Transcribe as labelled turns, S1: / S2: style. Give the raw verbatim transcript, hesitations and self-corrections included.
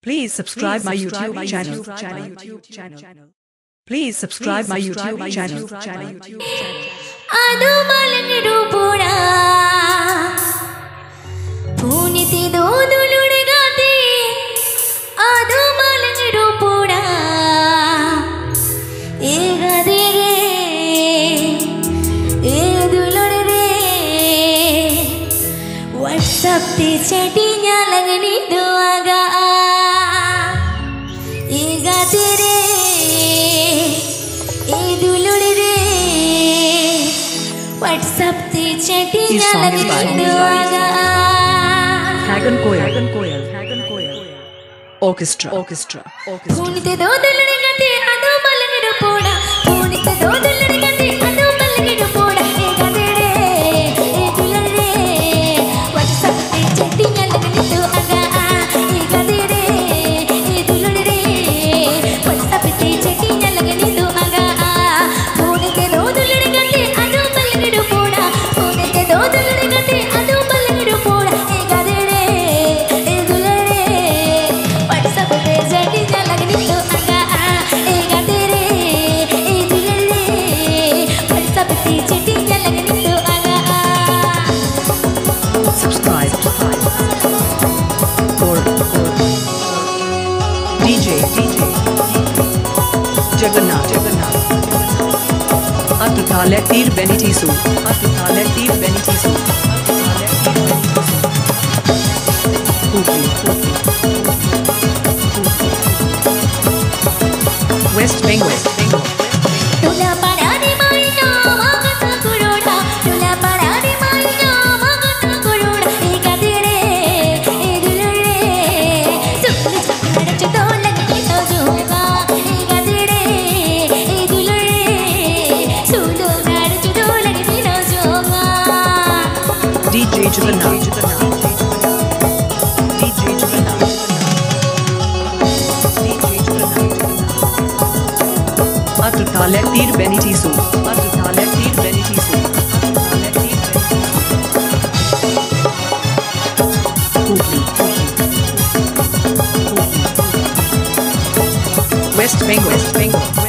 S1: Please subscribe my YouTube channel. Please subscribe my YouTube channel.
S2: Adu malangidu poda, puniti do dulur gati. Adu malangidu poda, ega dege, e dulur re. WhatsApp te chattinya langni do aga, ega tere, e dulur re. WhatsApp te chattinya langni do aga.
S1: Fagun Koyel. Orchestra. Orchestra.
S2: Punite do dulur gati adu malangidu poda, punite do dulur gati adu malangidu poda, ega tere, e dulur re. WhatsApp te chattinya langni do aga, ega tere, e dulur re. WhatsApp te chattinya langni do aga, punite do dulur gati adu malangidu poda, punite do dulur gati adu malangidu poda, ega tere, e dulur re. WhatsApp te chattinya langni do aga, ega tere, e dulur re. WhatsApp te chattinya langni do aga.
S1: Subscribe. Or D J. Jagannath. Atutale tir benitisu. Atutale tir benitisu. West Bengal.
S2: Tula parani maina magata kuroda, tula parani maina magata kuroda, ega tere, e dulur re. Sulu chakra chudo lagni to joga, ega tere, e dulur re. Sulu gar chudo lagni to joga.
S1: D J Jagannath. D J Jagannath. Atutale tir benitisu. Atutale tir benitisu. Atutale tir benitisu. West Bengal. West Bengal.